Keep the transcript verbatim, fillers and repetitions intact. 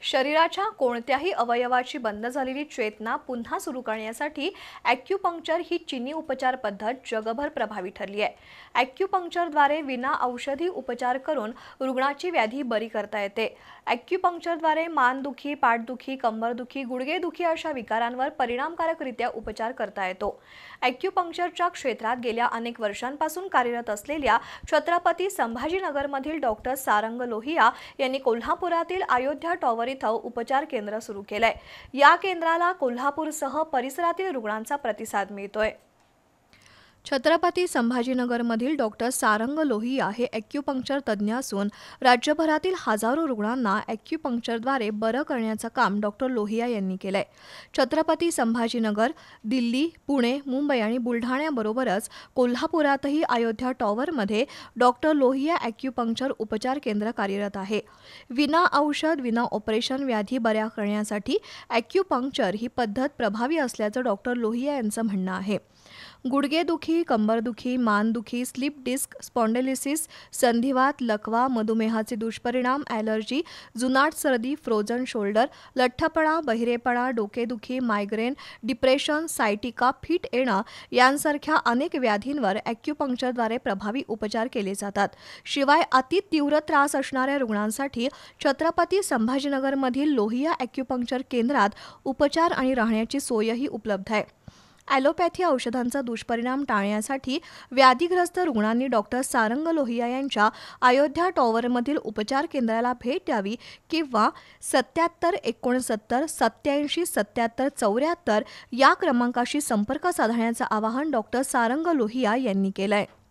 शरीराच्या कोणत्याही अवयवाची बंद झालेली चेतना पुन्हा सुरू करण्यासाठी ॲक्युपंक्चर ही चीनी उपचार पद्धत जगभर प्रभावी ठरली आहे। ॲक्युपंक्चरद्वारे विना औषधी उपचार करून रुग्णाची व्याधी बरी करता येते। ॲक्युपंक्चरद्वारे मानदुखी, पाठदुखी, कंबरदुखी, गुडघेदुखी अशा विकारांवर परिणामकारकरित्या उपचार करता येतो। ॲक्युपंक्चरच्या क्षेत्रात गेल्या अनेक वर्षांपासून कार्यरत असलेल्या छत्रपती संभाजीनगरमधील डॉक्टर सारंग लोहिया यांनी कोल्हापुरातील अयोध्या टॉवर इथं उपचार केंद्र सुरू केलंय। या केंद्राला कोल्हापूरसह परिसरातील रुग्णांचा प्रतिसाद मिळतोय। छत्रपती संभाजीनगरमधील डॉक्टर सारंग लोहिया हे ॲक्युपंक्चर तज्ज्ञ असून राज्यभरातील हजारो रुग्णांना ॲक्युपंक्चरद्वारे बरं करण्याचं काम डॉक्टर लोहिया यांनी केलंय। छत्रपती संभाजीनगर, दिल्ली, पुणे, मुंबई आणि बुलढाण्याबरोबरच कोल्हापुरातही अयोध्या टॉवरमध्ये डॉक्टर लोहिया ॲक्युपंक्चर उपचार केंद्र कार्यरत आहे। विना औषध, विना ऑपरेशन व्याधी बऱ्या करण्यासाठी ॲक्युपंक्चर ही पद्धत प्रभावी असल्याचं डॉक्टर लोहिया यांचं म्हणणं आहे। गुडघेदुखी, कंबरदुखी, मानदुखी, स्लिप डिस्क, स्पॉन्डिलिसिस, संधिवात, लकवा, मधुमेहाचे दुष्परिणाम, ॲलर्जी, जुनाट सर्दी, फ्रोझन शोल्डर, लठ्ठपणा, बहिरेपणा, डोकेदुखी, मायग्रेन, डिप्रेशन, सायटिका, फिट येणं यांसारख्या अनेक व्याधींवर ॲक्युपंक्चरद्वारे प्रभावी उपचार केले जातात। शिवाय अति तीव्र त्रास असणाऱ्या रुग्णांसाठी छत्रपती संभाजीनगरमधील लोहिया ॲक्युपंक्चर केंद्रात उपचार आणि राहण्याची सोयही उपलब्ध आहे। ॲलोपॅथी औषधांचा दुष्परिणाम टाळण्यासाठी व्याधीग्रस्त रुग्णांनी डॉक्टर सारंग लोहिया यांच्या अयोध्या टॉवरमधील उपचार केंद्राला भेट द्यावी किंवा सत्याहत्तर एकोणसत्तर सत्याऐंशी सत्याहत्तर चौऱ्याहत्तर या क्रमांकाशी संपर्क साधण्याचं आवाहन डॉक्टर सारंग लोहिया यांनी केलंय।